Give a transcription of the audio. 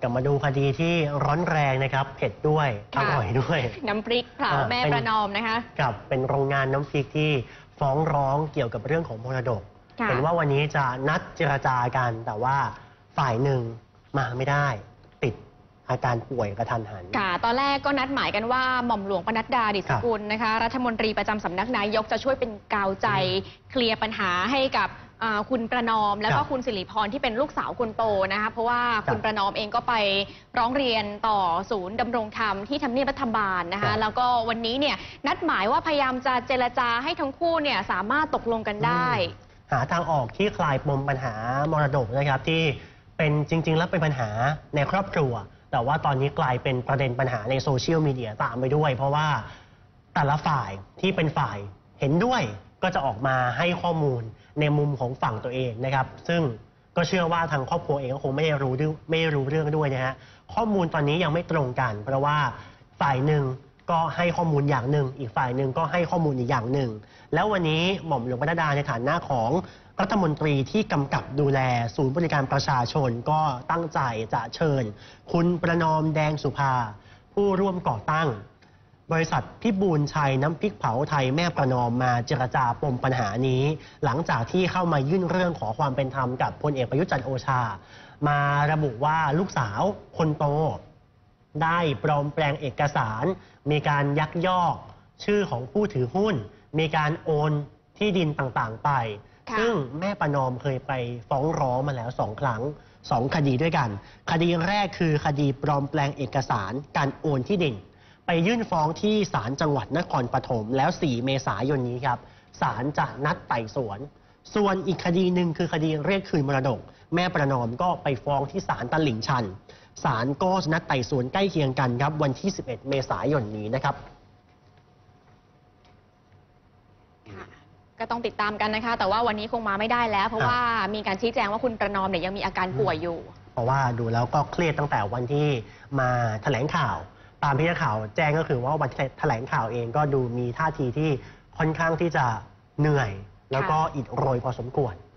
กลับมาดูคดีที่ร้อนแรงนะครับเผ็ดด้วยอร่อยด้วยน้ำพริกเผาแม่ประนอมนะคะกับเป็นโรงงานน้ำพริกที่ฟ้องร้องเกี่ยวกับเรื่องของมรดกเห็นว่าวันนี้จะนัดเจรจากันแต่ว่าฝ่ายหนึ่งมาไม่ได้ติดอาการป่วยกระทันหันค่ะตอนแรกก็นัดหมายกันว่าหม่อมหลวงปนัดดา ดิษฐกุลนะคะรัฐมนตรีประจำสำนักนายกจะช่วยเป็นกาวใจเคลียร์ปัญหาให้กับคุณประนอมแล้วก็คุณสิริพรที่เป็นลูกสาวคนโตนะคะเพราะว่าคุณประนอมเองก็ไปร้องเรียนต่อศูนย์ดำรงธรรมที่ทำเนียบรัฐบาลนะคะแล้วก็วันนี้เนี่ยนัดหมายว่าพยายามจะเจรจาให้ทั้งคู่เนี่ยสามารถตกลงกันได้หาทางออกที่คลายปมปัญหามรดกนะครับที่เป็นจริงๆแล้วเป็นปัญหาในครอบครัวแต่ว่าตอนนี้กลายเป็นประเด็นปัญหาในโซเชียลมีเดียตามไปด้วยเพราะว่าแต่ละฝ่ายที่เป็นฝ่ายเห็นด้วยก็จะออกมาให้ข้อมูลในมุมของฝั่งตัวเองนะครับซึ่งก็เชื่อว่าทางครอบครัวเองก็คงไม่รู้เรื่องด้วยนะฮะข้อมูลตอนนี้ยังไม่ตรงกันเพราะว่าฝ่ายหนึ่งก็ให้ข้อมูลอย่างหนึ่งอีกฝ่ายหนึ่งก็ให้ข้อมูลอีกอย่างหนึ่งแล้ววันนี้หม่อมหลวงปนัดดาในฐานะของรัฐมนตรีที่กำกับดูแลศูนย์บริการประชาชนก็ตั้งใจจะเชิญคุณประนอมแดงสุภาผู้ร่วมก่อตั้งบริษัทพิบูลชัยน้ำพริกเผาไทยแม่ประนอมมาเจรจาปมปัญหานี้หลังจากที่เข้ามายื่นเรื่องขอความเป็นธรรมกับพลเอกประยุทธ์จันทร์โอชามาระบุว่าลูกสาวคนโตได้ปลอมแปลงเอกสารมีการยักยอกชื่อของผู้ถือหุ้นมีการโอนที่ดินต่างๆไปซึ่งแม่ประนอมเคยไปฟ้องร้องมาแล้ว2 ครั้ง2 คดีด้วยกันคดีแรกคือคดีปลอมแปลงเอกสารการโอนที่ดินไปยื่นฟ้องที่ศาลจังหวัดนครปฐมแล้ว4 เมษายนนี้ครับศาลจะนัดไต่สวนส่วนอีกคดีหนึ่งคือคดีเรียกคืนมรดกแม่ประนอมก็ไปฟ้องที่ศาลตลิ่งชันศาลก็นัดไต่สวนใกล้เคียงกันครับวันที่11 เมษายนนี้นะครับก็ต้องติดตามกันนะคะแต่ว่าวันนี้คงมาไม่ได้แล้วเพราะว่ามีการชี้แจงว่าคุณประนอมเนี่ยยังมีอาการป่วยอยู่เพราะว่าดูแล้วก็เครียดตั้งแต่วันที่มาแถลงข่าวตามที่นักข่าวแจ้งก็คือว่าวันแถลงข่าวเองก็ดูมีท่าทีที่ค่อนข้างที่จะเหนื่อยแล้วก็อิดโรยพอสมควร